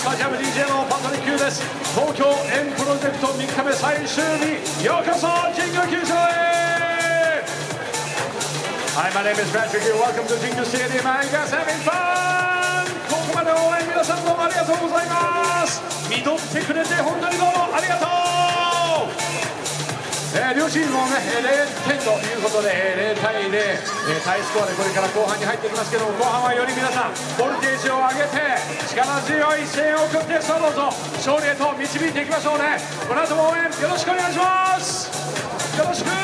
タジアム DJ のパトリックです。東京円プロジェクト3日目最終日、ようこそ神宮球場へ。 Hi, my name is Patrick here. Welcome to Jingu Stadium. Are you guys having fun? ここまで応援皆さんどうもありがとうございます。見とってくれて本当にどうもありがとう。両チームもね、0点ということで、0対0、タイスコアでこれから後半に入っていきますけども、後半はより皆さん、ボルテージを上げて、力強い声援を送って、さあどうぞ、勝利へと導いていきましょうね。この後も応援、よろしくお願いします。よろしく。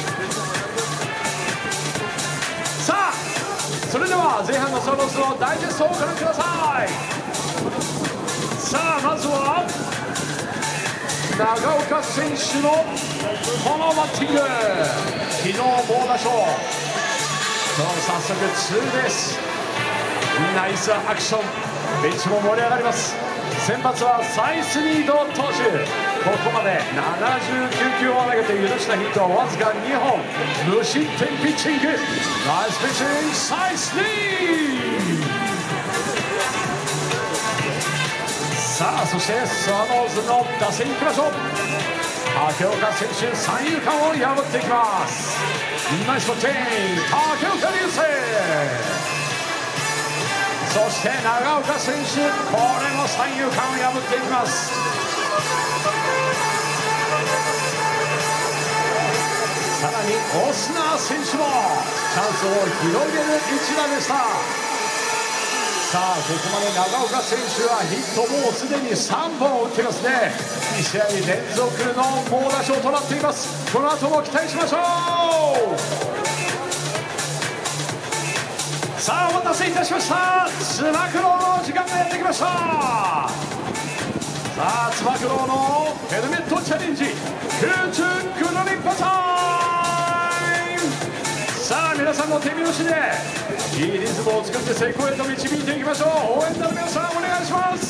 さあ、それでは前半のスワローズのダイジェストをご覧ください。さあ、まずは、長岡選手のこのバッティング、昨日猛打賞、早速ツーベース、ナイスアクション、ベンチも盛り上がります。先発はサイスニード投手、ここまで79球を投げて許したヒットはわずか2本、無失点ピッチング、ナイスピッチング、サイスニー。さあ、そしてスワローズの打線いきましょう。竹岡選手、三遊間を破っていきます。ナイスバッティング、竹岡流星。そして長岡選手、これも三遊間を破っていきます。さらにオスナー選手もチャンスを広げる一打でした。さあ、ここまで長岡選手はヒットもうすでに3本打っていますね。2試合連続の猛打賞となっています。この後も期待しましょう。さあ、お待たせいたしました。つば九郎の時間がやってきました。さあ、つば九郎のヘルメットチャレンジ、空中くるりんぱタイム。さあ、皆さんの手拍子でいいリズムを作って成功へと導いていきましょう。応援団の皆さん、お願いします。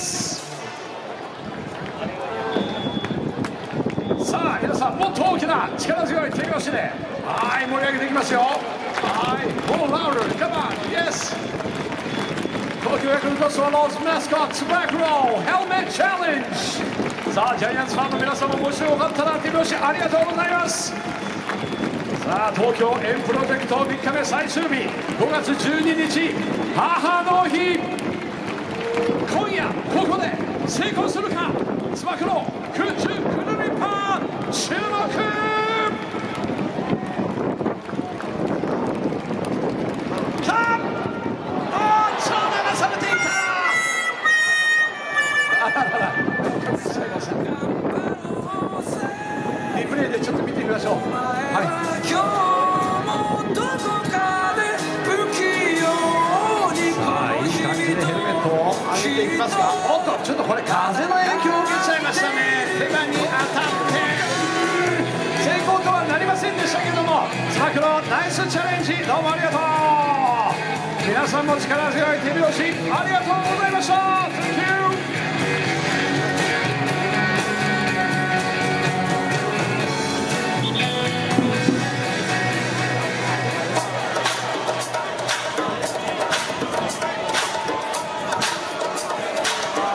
さあ、皆さん、もっと大きな力強い手拍子で、はい、盛り上げていきますよ。はい、もうラウド、カモン、イエス。東京ヤクルトスワローズマスコット、つば九郎ヘルメットチャレンジ。さあ、ジャイアンツファンの皆さんももしよかったら手拍子ありがとうございます。さあ、東京円プロジェクト3日目最終日、5月12日、母の日。今夜ここで成功するか、つば九郎空中くるりんぱ、注目。流されていた。あららら、すいません。リプレイでちょっと見てみましょう。はい。上げていきますが、おっと、ちょっとこれ風の影響を受けちゃいましたね。手羽に当たって成功とはなりませんでしたけども、つば九郎ナイスチャレンジ、どうもありがとう。皆さんも力強い手拍子ありがとうございました。